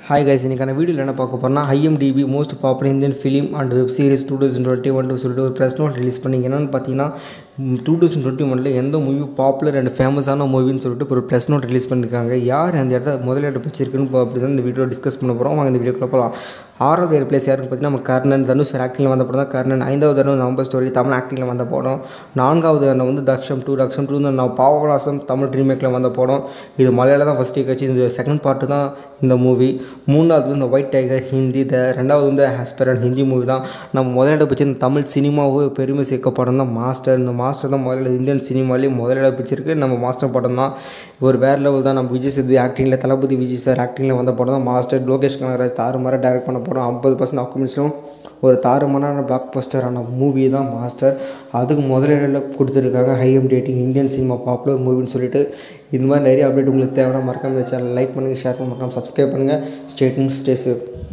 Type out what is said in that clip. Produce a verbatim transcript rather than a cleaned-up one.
Hi guys, இன்னைக்கான வீடியோல என்ன பார்க்க போறோம்னா I M D B most popular Indian film and web series twenty twenty-one னு சொல்லிட்டு ஒரு பிரஸ் நோட் ரிலீஸ் பண்ணீங்க. என்னன்னு பார்த்தீங்கன்னா twenty twenty-one ல எந்த மூவி பாப்புலர் அண்ட் ஃபேமஸான மூவின்னு சொல்லிட்டு ஒரு பிரஸ் நோட் ரிலீஸ் பண்ணிருக்காங்க. யார் அந்த இடத்துல முதலிடம் பிடிச்சிருக்குன்னு அப்படி தான் இந்த வீடியோ டிஸ்கஸ் பண்ண போகிறோம். வாங்க இந்த வீடியோக்குள்ள போகலாம். ஆறாவது ஏர் பிளேஸ் யாருன்னு பார்த்தீங்கன்னா நம்ம கர்ணன் தனுஷ் ஆக்டிங்கில் வந்த படம் தான் கர்ணன். ஐந்தாவது இடம் நவம்பர் ஸ்டோரி தமிழ் ஆக்டிங்கில் வந்த படம். நான்காவது இடம் வந்து தக்ஷம் டூ தக்ஷம் டூ நான் பாவலாசம் தமிழ் ரீமேக்கில் வந்த படம். இது மலையாள தான் ஃபஸ்ட்டு கட்சி. இந்த செகண்ட் பார்ட்டு தான் இந்த மூவி. மூணாவது வந்து இந்த ஒயிட் டைகர் ஹிந்தி. த ரெண்டாவது வந்து ஹாஸ்பரன் ஹிந்தி மூவி தான். நம்ம முதலிடம் பிடிச்ச இந்த தமிழ் சினிமாவை பெருமை சேர்க்க படம் தான் மாஸ்டர். இந்த மாஸ்டர் தான் முதல்ல இந்தியன் சினிமாலேயே முதலிடம் பிடிச்சிருக்கு. நம்ம மாஸ்டர் படம் தான் ஒரு வேறு லெவல் தான். நம்ம விஜய் சேதுபதி ஆக்டிங்கில் தளபதி விஜய் சார் ஆக்டிங்கில் வந்த படம் தான் மாஸ்டர். லோகேஷ் கனகராஜ் தாறுமாற டைரக்ட் பண்ண படம். ஐம்பது பர்சன்ட் டாக்குமெண்ட்ஸ்லும் ஒரு தாறுமாறான பிளாக் பஸ்டரான மூவி தான் மாஸ்டர். அதுக்கு முதலில் கொடுத்துருக்காங்க I M D B Indian cinema popular மூவின்னு சொல்லிட்டு. இது மாதிரி நிறைய அப்டேட் உங்களுக்கு தேவையான மறக்காம இந்த சேனல் லைக் பண்ணுங்கள், ஷேர் பண்ண மறக்காம சப்ஸ்கிரைப் பண்ணுங்கள். Stay tuned, stay safe.